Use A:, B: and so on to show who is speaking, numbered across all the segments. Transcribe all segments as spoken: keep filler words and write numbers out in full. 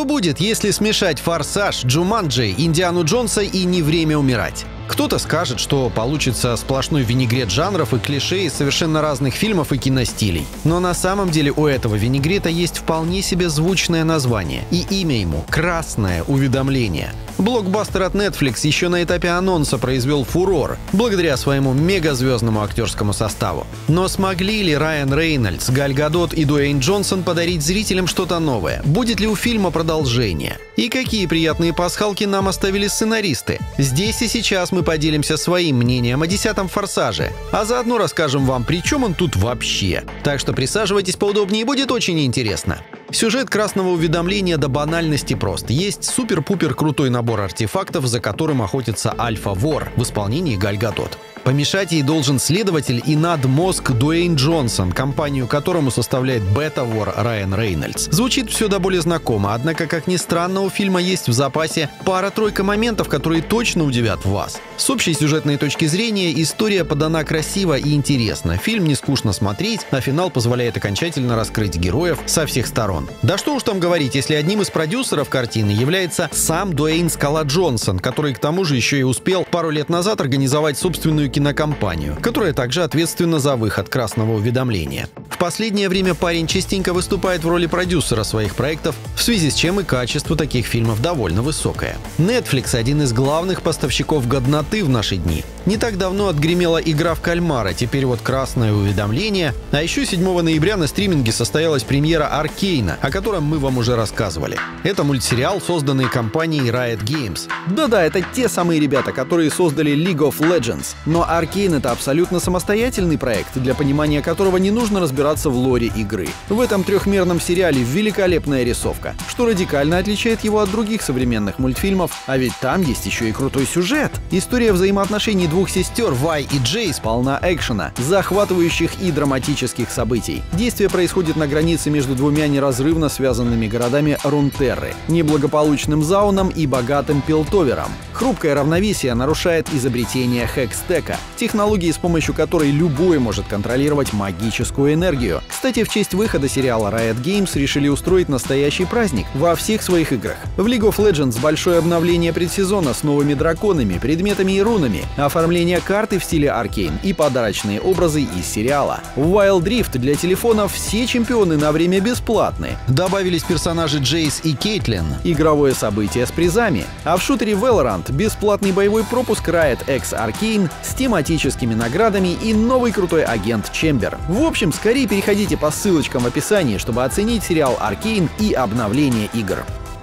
A: Что будет, если смешать «Форсаж», «Джуманджи», «Индиану Джонса» и «Не время умирать»? Кто-то скажет, что получится сплошной винегрет жанров и клише из совершенно разных фильмов и киностилей. Но на самом деле у этого винегрета есть вполне себе звучное название. И имя ему — «Красное уведомление». Блокбастер от Netflix еще на этапе анонса произвел фурор благодаря своему мегазвездному актерскому составу. Но смогли ли Райан Рейнольдс, Галь Гадот и Дуэйн Джонсон подарить зрителям что-то новое? Будет ли у фильма продолжение? И какие приятные пасхалки нам оставили сценаристы? Здесь и сейчас мы поделимся своим мнением о десятом «Форсаже», а заодно расскажем вам, при чем он тут вообще. Так что присаживайтесь поудобнее, будет очень интересно. Сюжет «Красного уведомления» до банальности прост. Есть супер-пупер крутой набор артефактов, за которым охотится Альфа-вор в исполнении Галь Гадот. Помешать ей должен следователь и надмозг Дуэйн Джонсон, компанию которому составляет бета-вор Райан Рейнольдс. Звучит все до боли знакомо, однако, как ни странно, у фильма есть в запасе пара-тройка моментов, которые точно удивят вас. С общей сюжетной точки зрения история подана красиво и интересно. Фильм не скучно смотреть, а финал позволяет окончательно раскрыть героев со всех сторон. Да что уж там говорить, если одним из продюсеров картины является сам Дуэйн «Скала» Джонсон, который к тому же еще и успел пару лет назад организовать собственную кинокомпанию, которая также ответственна за выход «Красного уведомления». В последнее время парень частенько выступает в роли продюсера своих проектов, в связи с чем и качество таких фильмов довольно высокое. Netflix – один из главных поставщиков годноты в наши дни. Не так давно отгремела «Игра в кальмара», теперь вот «Красное уведомление», а еще седьмого ноября на стриминге состоялась премьера «Аркейна», о котором мы вам уже рассказывали. Это мультсериал, созданный компанией Riot Games.
B: Да-да, это те самые ребята, которые создали League of Legends. Но Аркейн — это абсолютно самостоятельный проект, для понимания которого не нужно разбираться в лоре игры. В этом трехмерном сериале великолепная рисовка, что радикально отличает его от других современных мультфильмов, а ведь там есть еще и крутой сюжет. История взаимоотношений двух сестер Вай и Джейс полна экшена, захватывающих и драматических событий. Действие происходит на границе между двумя неразрывно связанными городами Рунтерры, неблагополучным Зауном и богатым Пилтовером. Хрупкое равновесие нарушает изобретение Хекстека, технологии, с помощью которой любой может контролировать магическую энергию. Кстати, в честь выхода сериала Riot Games решили устроить настоящий праздник во всех своих играх. В League of Legends большое обновление предсезона с новыми драконами, предметами и рунами, оформление карты в стиле Аркейн и подарочные образы из сериала. В Wild Rift для телефонов все чемпионы на время бесплатны.
A: Добавились персонажи Джейс и Кейтлин.
B: Игровое событие с призами. А в шутере Valorant бесплатный боевой пропуск Riot X Arcane с тематическими наградами и новый крутой агент Чембер. В общем, скорее переходите по ссылочкам в описании, чтобы оценить сериал Аркейн и обновление игр.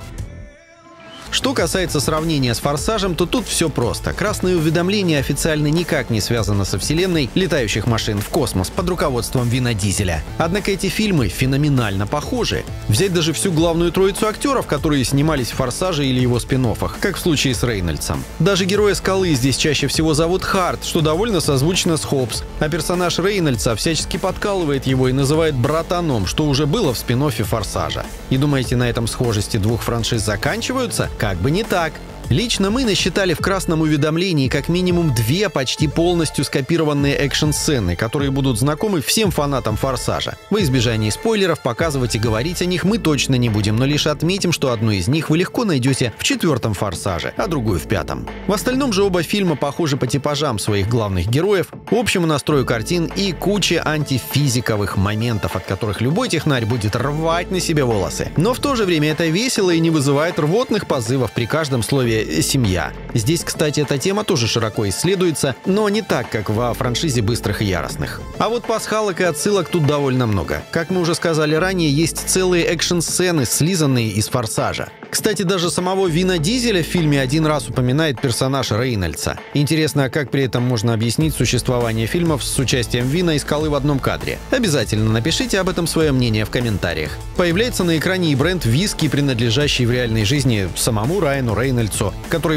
A: Что касается сравнения с «Форсажем», то тут все просто. «Красное уведомление» официально никак не связано со вселенной летающих машин в космос под руководством Вина Дизеля. Однако эти фильмы феноменально похожи. Взять даже всю главную троицу актеров, которые снимались в «Форсаже» или его спин-оффах, как в случае с Рейнольдсом. Даже героя «Скалы» здесь чаще всего зовут Харт, что довольно созвучно с Хопс, а персонаж Рейнольдса всячески подкалывает его и называет братаном, что уже было в спин-оффе «Форсажа». И думаете, на этом схожести двух франшиз заканчиваются? Как бы не так. Лично мы насчитали в «Красном уведомлении» как минимум две почти полностью скопированные экшн-сцены, которые будут знакомы всем фанатам «Форсажа». Во избежание спойлеров показывать и говорить о них мы точно не будем, но лишь отметим, что одну из них вы легко найдете в четвертом «Форсаже», а другую в пятом. В остальном же оба фильма похожи по типажам своих главных героев, общему настрою картин и куче антифизиковых моментов, от которых любой технарь будет рвать на себе волосы. Но в то же время это весело и не вызывает рвотных позывов при каждом слове «семья». Здесь, кстати, эта тема тоже широко исследуется, но не так, как во франшизе «Быстрых и яростных». А вот пасхалок и отсылок тут довольно много. Как мы уже сказали ранее, есть целые экшн-сцены, слизанные из «Форсажа». Кстати, даже самого Вина Дизеля в фильме один раз упоминает персонаж Рейнольдса. Интересно, а как при этом можно объяснить существование фильмов с участием Вина и Скалы в одном кадре? Обязательно напишите об этом свое мнение в комментариях. Появляется на экране и бренд виски, принадлежащий в реальной жизни самому Райану Рейнольдсу, который может быть известен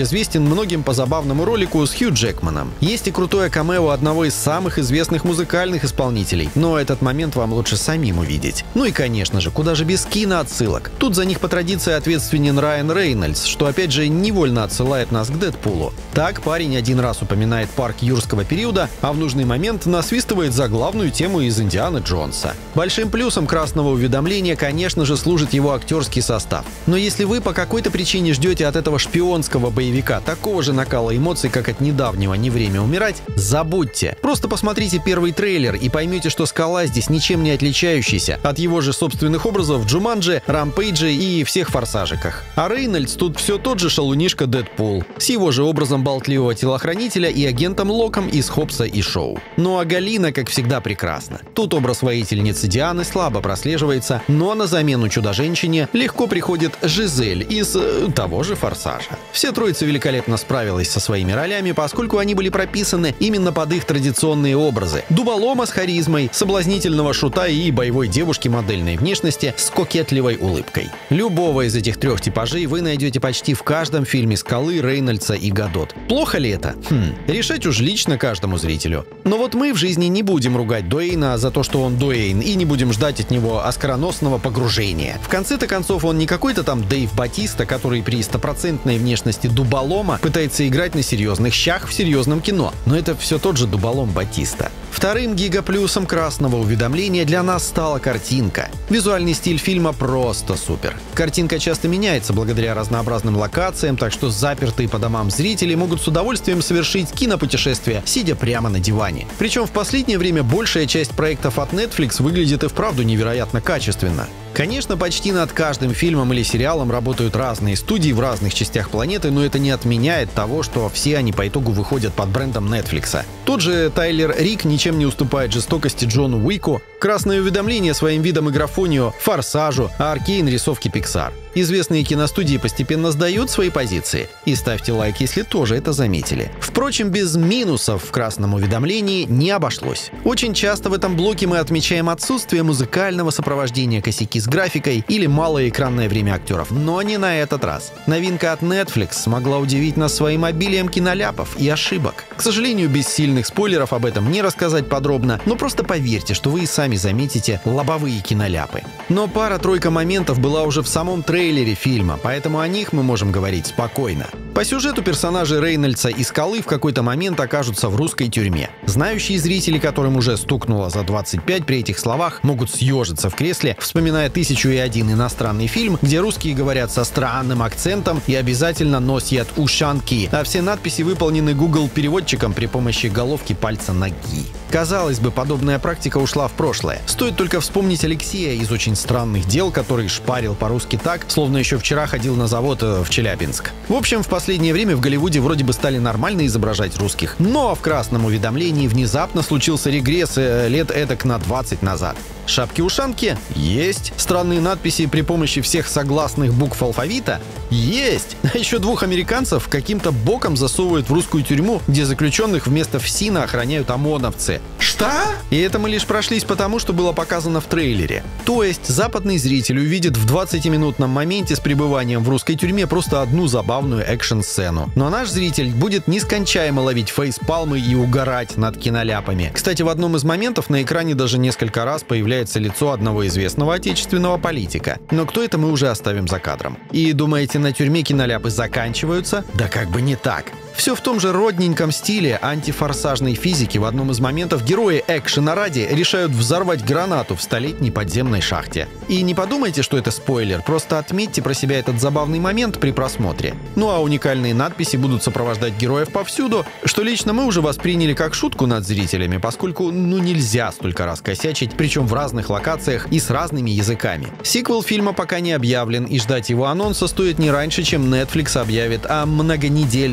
A: известен многим по забавному ролику с Хью Джекманом. Есть и крутое камео одного из самых известных музыкальных исполнителей, но этот момент вам лучше самим увидеть. Ну и, конечно же, куда же без киноотсылок. Тут за них по традиции ответственен Райан Рейнольдс, что опять же невольно отсылает нас к Дэдпулу. Так парень один раз упоминает парк юрского периода, а в нужный момент насвистывает заглавную тему из «Индианы Джонса». Большим плюсом красного уведомления, конечно же, служит его актерский состав. Но если вы по какой-то причине ждете от этого шпионского боевика такого же накала эмоций, как от недавнего «Не время умирать», забудьте. Просто посмотрите первый трейлер и поймете, что Скала здесь ничем не отличающийся от его же собственных образов в «Джуманджи», «Рампейдже» и всех «Форсажиках». А Рейнольдс тут все тот же шалунишка Дэдпул, с его же образом болтливого телохранителя и агентом Локом из «Хоббса и Шоу». Ну а Галина, как всегда, прекрасна. Тут образ воительницы Дианы слабо прослеживается, но на замену Чудо-женщине легко приходит Жизель из э, того же «Форсажа». Все троица великолепно справилась со своими ролями, поскольку они были прописаны именно под их традиционные образы. Дуболома с харизмой, соблазнительного шута и боевой девушки модельной внешности с кокетливой улыбкой. Любого из этих трех типажей вы найдете почти в каждом фильме Скалы, Рейнольдса и Гадот. Плохо ли это? Хм, решать уж лично каждому зрителю. Но вот мы в жизни не будем ругать Дуэйна за то, что он Дуэйн, и не будем ждать от него оскароносного погружения. В конце-то концов, он не какой-то там Дэйв Батиста, который при стопроцентной внешности дуболома пытается играть на серьезных щах в серьезном кино. Но это все тот же дуболом Батиста. Вторым гигаплюсом красного уведомления для нас стала картинка. Визуальный стиль фильма просто супер. Картинка часто меняется благодаря разнообразным локациям, так что запертые по домам зрители могут с удовольствием совершить кинопутешествие, сидя прямо на диване. Причем в последнее время большая часть проектов от Netflix выглядит и вправду невероятно качественно. Конечно, почти над каждым фильмом или сериалом работают разные студии в разных частях планеты, но это не отменяет того, что все они по итогу выходят под брендом Netflix. Тот же Тайлер Рик ничем не уступает жестокости Джону Уику, красное уведомление своим видом и графонию Форсажу, а Аркейн рисовки Pixar. Известные киностудии постепенно сдают свои позиции. И ставьте лайк, если тоже это заметили. Впрочем, без минусов в красном уведомлении не обошлось. Очень часто в этом блоке мы отмечаем отсутствие музыкального сопровождения, косяки с графикой или малое экранное время актеров. Но не на этот раз. Новинка от Netflix смогла удивить нас своим обилием киноляпов и ошибок. К сожалению, без сильных спойлеров об этом не рассказать подробно, но просто поверьте, что вы и сами заметите лобовые киноляпы. Но пара-тройка моментов была уже в самом трейлере фильма, поэтому о них мы можем говорить спокойно. По сюжету персонажи Рейнольдса и Скалы в какой-то момент окажутся в русской тюрьме. Знающие зрители, которым уже стукнуло за двадцать пять при этих словах, могут съежиться в кресле, вспоминая «Тысячу и один» иностранный фильм, где русские говорят со странным акцентом и обязательно носят ушанки, а все надписи выполнены Google-переводчиком при помощи головки пальца ноги. Казалось бы, подобная практика ушла в прошлое. Стоит только вспомнить Алексея из «Очень странных дел», который шпарил по-русски так, словно еще вчера ходил на завод в Челябинск. В общем, в последнее время в Голливуде вроде бы стали нормально изображать русских, но в красном уведомлении внезапно случился регресс лет эдак на двадцать назад. Шапки-ушанки? Есть. Странные надписи при помощи всех согласных букв алфавита? Есть. А еще двух американцев каким-то боком засовывают в русскую тюрьму, где заключенных вместо ФСИНа охраняют ОМОНовцы. Что? И это мы лишь прошлись потому, что было показано в трейлере. То есть западный зритель увидит в двадцатиминутном моменте с пребыванием в русской тюрьме просто одну забавную экшн-сцену. Но наш зритель будет нескончаемо ловить фейспалмы и угорать над киноляпами. Кстати, в одном из моментов на экране даже несколько раз появляется лицо одного известного отечественного политика. Но кто это, мы уже оставим за кадром. И думаете, на тюрьме киноляпы заканчиваются? Да как бы не так. Все в том же родненьком стиле антифорсажной физики. В одном из моментов герои экшена ради решают взорвать гранату в столетней подземной шахте. И не подумайте, что это спойлер, просто отметьте про себя этот забавный момент при просмотре. Ну а уникальные надписи будут сопровождать героев повсюду, что лично мы уже восприняли как шутку над зрителями, поскольку ну нельзя столько раз косячить, причем в разных локациях и с разными языками. Сиквел фильма пока не объявлен, и ждать его анонса стоит не раньше, чем Netflix объявит о многонедельном лидерстве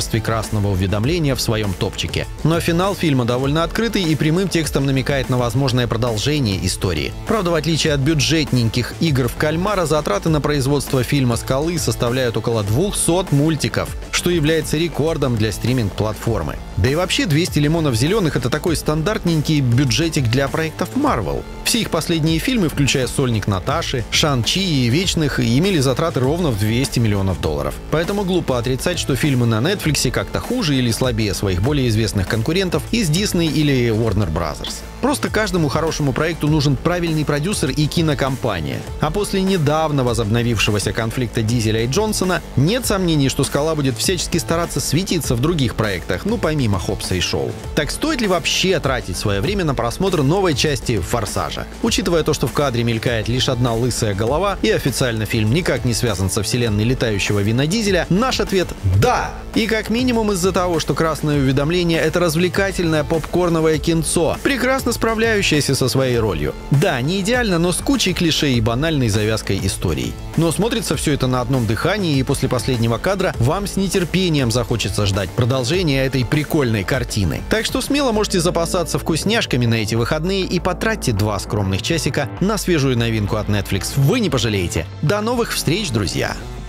A: качестве красного уведомления в своем топчике. Но финал фильма довольно открытый и прямым текстом намекает на возможное продолжение истории. Правда, в отличие от бюджетненьких игр в кальмара, затраты на производство фильма «Скалы» составляют около двухсот мультиков, что является рекордом для стриминг-платформы. Да и вообще двести лимонов зеленых — это такой стандартненький бюджетик для проектов Marvel. Все их последние фильмы, включая «Сольник Наташи», «Шан-Чи» и «Вечных», имели затраты ровно в двести миллионов долларов. Поэтому глупо отрицать, что фильмы на Netflix как-то хуже или слабее своих более известных конкурентов из Disney или Warner Brothers. Просто каждому хорошему проекту нужен правильный продюсер и кинокомпания. А после недавно возобновившегося конфликта Дизеля и Джонсона нет сомнений, что «Скала» будет всячески стараться светиться в других проектах, ну помимо Хоббса и Шоу. Так стоит ли вообще тратить свое время на просмотр новой части «Форсажа»? Учитывая то, что в кадре мелькает лишь одна лысая голова и официально фильм никак не связан со вселенной летающего Вина Дизеля, наш ответ — да! И как минимум из-за того, что красное уведомление — это развлекательное попкорновое кинцо, прекрасно справляющееся со своей ролью. Да, не идеально, но с кучей клише и банальной завязкой истории. Но смотрится все это на одном дыхании, и после последнего кадра вам с нетерпением захочется ждать продолжения этой прикольной картины. Так что смело можете запасаться вкусняшками на эти выходные и потратьте два скромных часика на свежую новинку от Netflix. Вы не пожалеете. До новых встреч, друзья!